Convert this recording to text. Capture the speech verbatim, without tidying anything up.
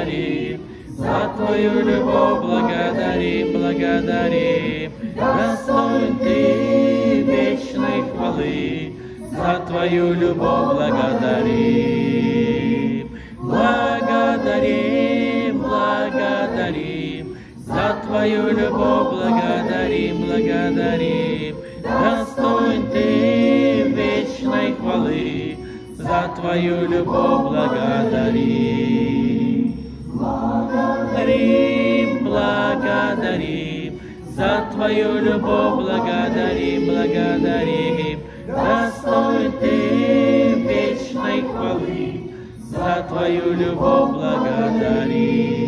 благодарим, за Твою любовь благодарим, благодарим. Достоин Ты вечной хвалы, за Твою любовь благодарим. Благодарим, благодарим, за Твою любовь благодарим, благодарим. Достоин Ты вечной хвалы, за Твою любовь благодарим. Благодарим, благодарим, за Твою любовь благодарим, благодарим. Достоин Ты вечной хвалы, за Твою любовь благодарим.